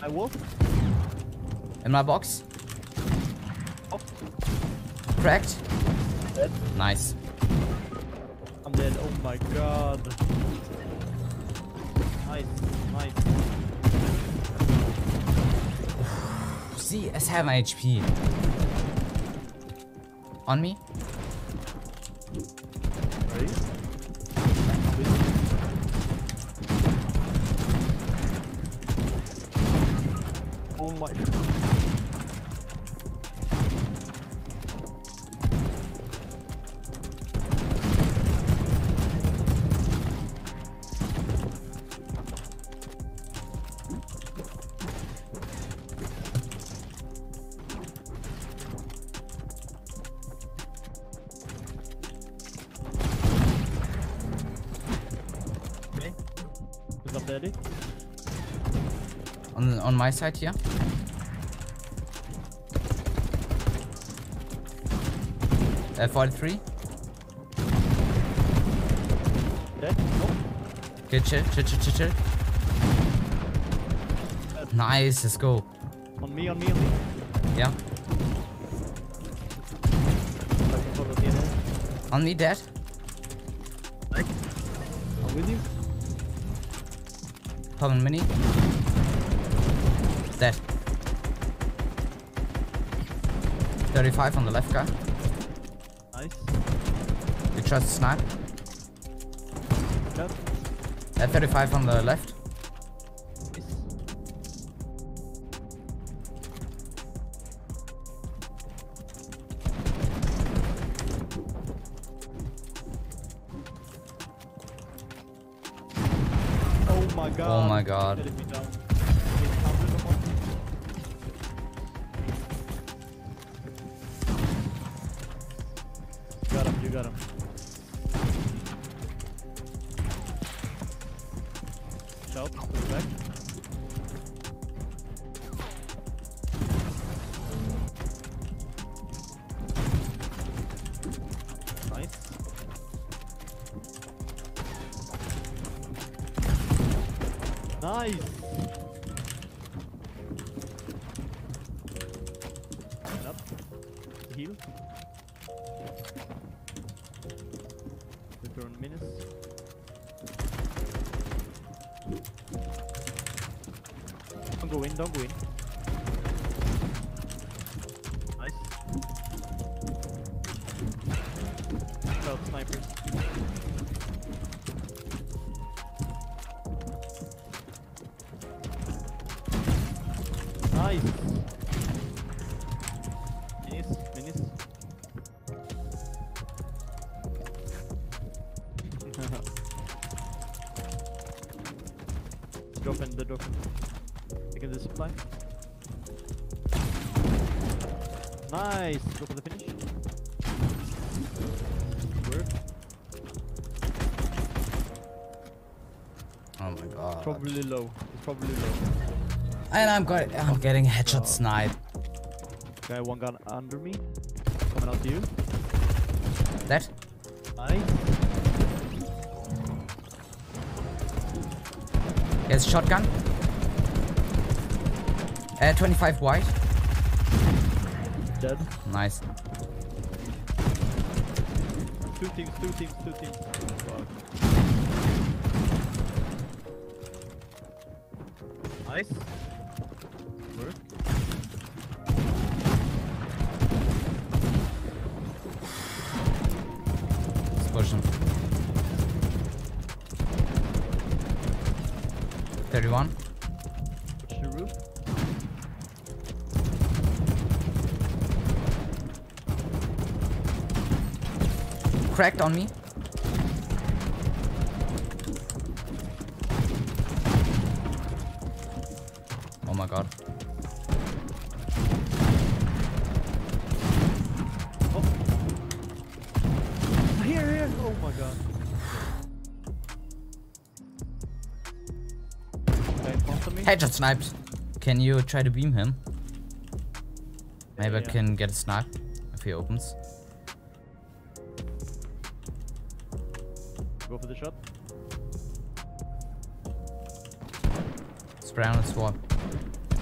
I wolf. In my box. Oh. Cracked. Dead. Nice. I'm dead. Oh my god. Nice. Nice. See, es have my HP. On me. Ready? Oh my. Okay. Is up daddy? On my side here. F43. Dead? No? Okay, chill. Nice, let's go. On me. Yeah. I can follow the other. On me, dead. I'm with you. Common mini. Dead. 35 on the left guy. Nice. We trust snipe. Dead. 35 on the left. Nice. Oh my god. Oh my god. Letting me down. You got him. Shout, put it back. Nice. Nice. Line up. Heal. Return minutes. Don't go in. Nice. Scout snipers. Nice. Minis. They're dropping. Taking the supply. Nice! Go for the finish. Work. Oh my god. Probably low. It's probably low. And I'm getting headshot snipe. Okay, one gun under me. Coming out to you. That? Nice. Yes, shotgun. 25 white. Dead. Nice. Two teams. Fuck. Nice. Work. Let's push him. 31. Push the roof. Cracked on me. Oh my god. Oh. Here. Oh my god. Okay, in front of me. Headshot sniped. Can you try to beam him? Maybe I Yeah. can get a snipe if he opens. Go for the shot. Spray on the swap.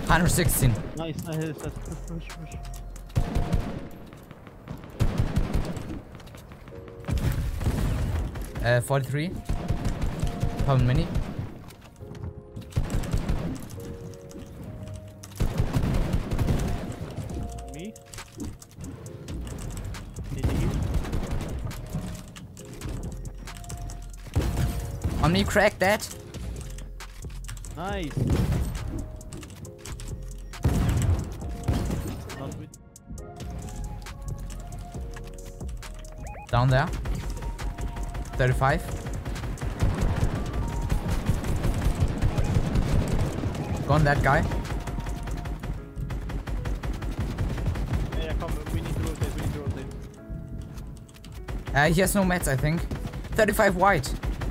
116. Nice, nice. Push. 43. Pound mini. Me. Need to heal. Omni, crack that. Nice. Not with. Down there. 35. Gone that guy. Yeah, come. We need to rotate. He has no meds, I think. 35 white.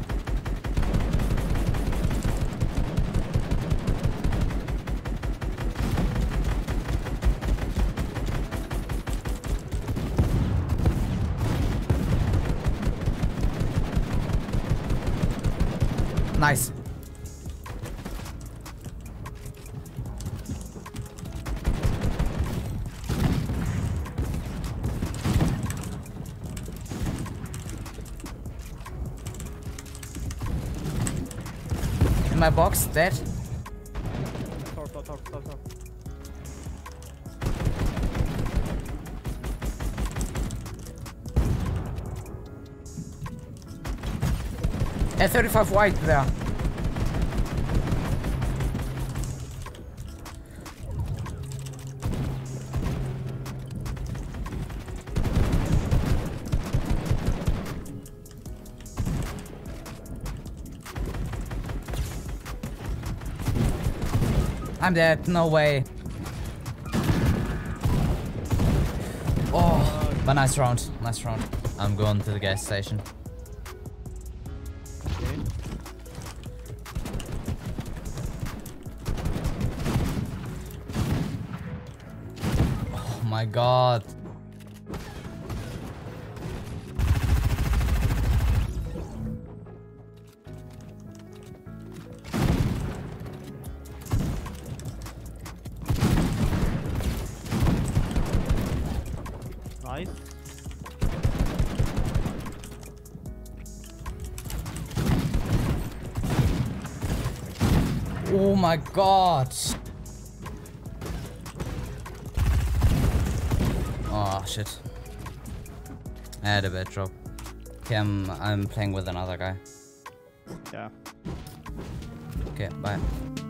Nice. In my box, dead. Talk. 35 white there. I'm dead, no way. Oh, but nice round. I'm going to the gas station. Okay. Oh my god. Nice. Oh my god. Oh shit. I had a bad drop. Okay, I'm playing with another guy. Yeah. Okay, bye.